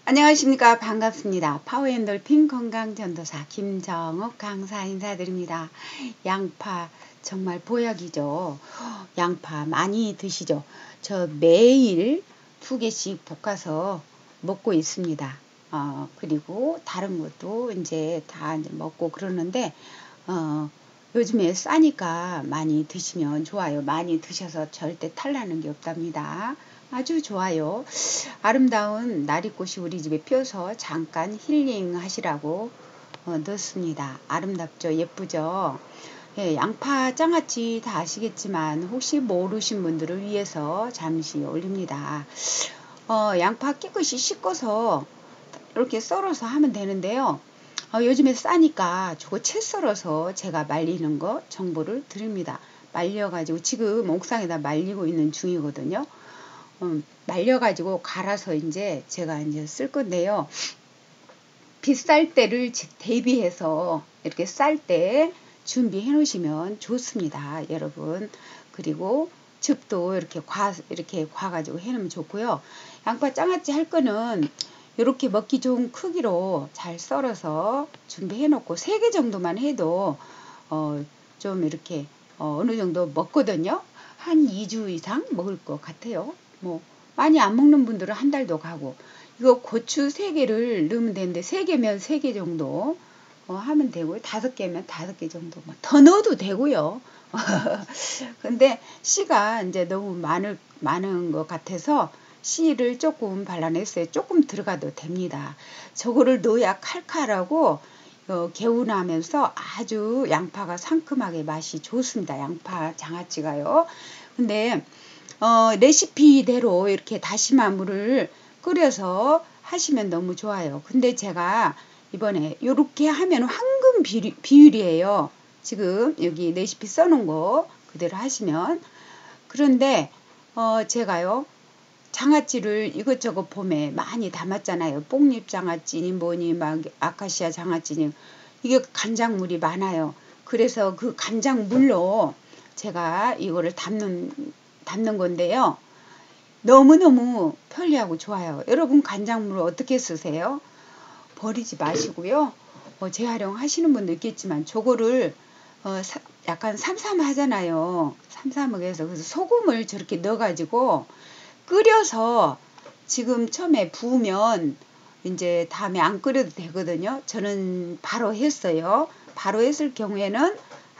안녕하십니까. 반갑습니다. 파워엔돌핀 건강전도사 김정옥 강사 인사드립니다. 양파 정말 보약이죠. 양파 많이 드시죠. 저 매일 2개씩 볶아서 먹고 있습니다. 그리고 다른 것도 이제 다 먹고 그러는데 요즘에 싸니까 많이 드시면 좋아요. 많이 드셔서 절대 탈나는 게 없답니다. 아주 좋아요. 아름다운 나리꽃이 우리 집에 피어서 잠깐 힐링 하시라고 넣습니다. 아름답죠? 예쁘죠? 예, 양파 장아찌 다 아시겠지만 혹시 모르신 분들을 위해서 잠시 올립니다. 양파 깨끗이 씻어서 이렇게 썰어서 하면 되는데요. 요즘에 싸니까 저거 채 썰어서 제가 말리는 거 정보를 드립니다. 말려가지고 지금 옥상에다 말리고 있는 중이거든요. 말려가지고 갈아서 이제 제가 이제 쓸 건데요. 비쌀 때를 대비해서 이렇게 쌀 때 준비해 놓으시면 좋습니다, 여러분. 그리고 즙도 이렇게 과가지고 해 놓으면 좋고요. 양파 장아찌 할 거는 이렇게 먹기 좋은 크기로 잘 썰어서 준비해 놓고 3개 정도만 해도 좀 이렇게 어느 정도 먹거든요. 한 2주 이상 먹을 것 같아요. 뭐 많이 안 먹는 분들은 한 달도 가고. 이거 고추 3개를 넣으면 되는데 3개면 3개 정도 하면 되고요. 5개면 5개 정도 더 넣어도 되고요. 근데 씨가 이제 너무 많은 것 같아서 씨를 조금 발라냈어요. 조금 들어가도 됩니다. 저거를 넣어야 칼칼하고 개운하면서 아주 양파가 상큼하게 맛이 좋습니다. 양파 장아찌가요. 근데 레시피대로 이렇게 다시마 물을 끓여서 하시면 너무 좋아요. 근데 제가 이번에 이렇게 하면 황금 비율이에요. 지금 여기 레시피 써놓은 거 그대로 하시면. 그런데 제가요 장아찌를 이것저것 봄에 많이 담았잖아요. 뽕잎 장아찌니 뭐니 막 아카시아 장아찌니 이게 간장물이 많아요. 그래서 그 간장물로 제가 이거를 담는 건데요. 너무너무 편리하고 좋아요. 여러분 간장물을 어떻게 쓰세요? 버리지 마시고요. 재활용하시는 분도 있겠지만 저거를 약간 삼삼하잖아요. 삼삼하게 해서 그래서 소금을 저렇게 넣어가지고 끓여서 지금 처음에 부으면 이제 다음에 안 끓여도 되거든요. 저는 바로 했어요. 바로 했을 경우에는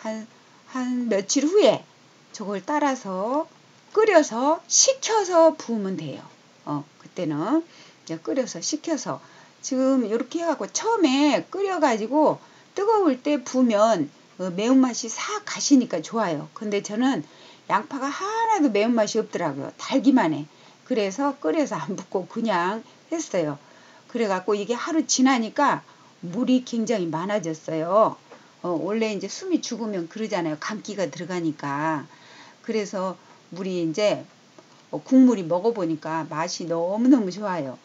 한 며칠 후에 저걸 따라서 끓여서 식혀서 부으면 돼요. 그때는 이제 끓여서 식혀서 지금 이렇게 해갖고 처음에 끓여가지고 뜨거울 때 부으면 매운맛이 싹 가시니까 좋아요. 근데 저는 양파가 하나도 매운맛이 없더라고요. 달기만 해. 그래서 끓여서 안 붓고 그냥 했어요. 그래갖고 이게 하루 지나니까 물이 굉장히 많아졌어요. 원래 이제 숨이 죽으면 그러잖아요. 감기가 들어가니까. 그래서 물이 이제 국물이 먹어보니까 맛이 너무너무 좋아요.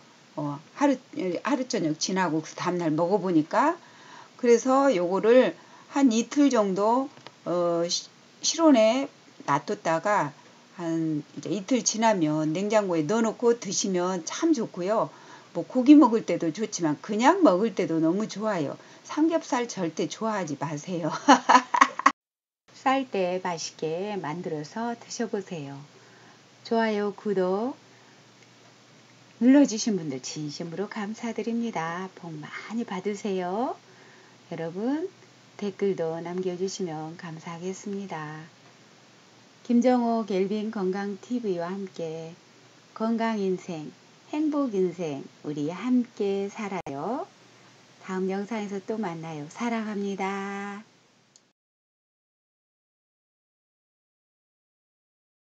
하루 저녁 지나고 그 다음날 먹어보니까 그래서 요거를 한 이틀 정도 실온에 놔뒀다가 한 이제 이틀 지나면 냉장고에 넣어놓고 드시면 참 좋고요. 뭐 고기 먹을 때도 좋지만 그냥 먹을 때도 너무 좋아요. 삼겹살 절대 좋아하지 마세요. 쌀 때 맛있게 만들어서 드셔보세요. 좋아요, 구독 눌러주신 분들 진심으로 감사드립니다. 복 많이 받으세요. 여러분 댓글도 남겨주시면 감사하겠습니다. 김정옥 엘빈 건강TV와 함께 건강인생, 행복인생 우리 함께 살아요. 다음 영상에서 또 만나요. 사랑합니다.